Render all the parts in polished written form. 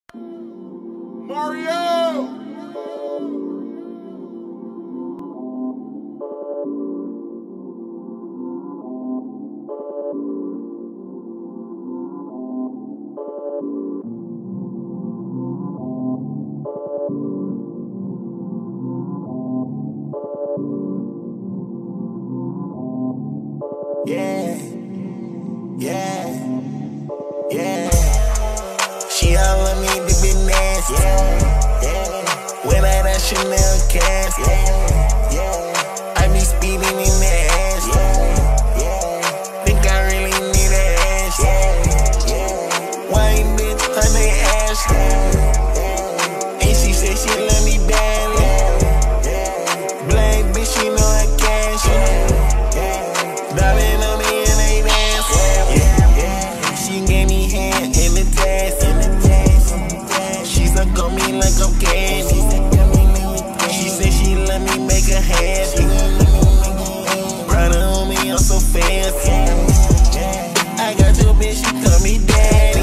Mario! Yeah, yeah, yeah. She all on me, big big nasty. Yeah, yeah. When I that Chanel cast. Yeah, yeah. I be speeding in the ass. Yeah, yeah. Think I really need an ass. Yeah, yeah. Wine bitch, honey ass. Yeah, and she said she love me badly. Yeah, black bitch, she know I cash. Yeah, darling on me and they dance. Yeah, she gave me hand in the test. She suck on me like I'm candy. She said she let me make her happy. Brother on me, I'm so fancy. I got your bitch, she call me daddy.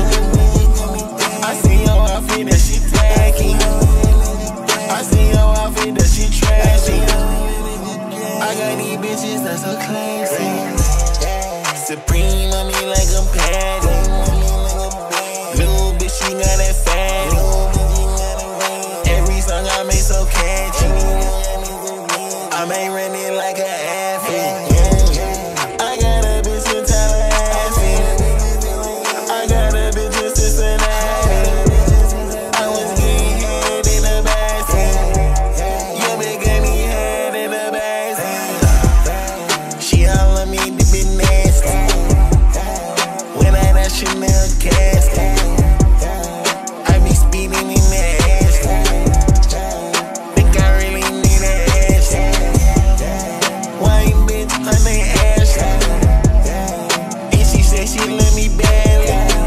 I see your outfit that she tacky. I see your outfit that she trashy. I got these bitches that's so classy. Supreme on me like I'm Patty. Little bitch, she got that fatty. Every song I make so catchy. I may run it like an athlete. I got a bitch in Tallahassee. I got a bitch in Cincinnati. I was getting head in the backseat. Your bitch gave me head in the backseat. She all on me, the bit nasty. When I that Chanel casket, I be speeding in the ass. Think I really need an ass. Wine bitch, honey ass. And she said she let me badly.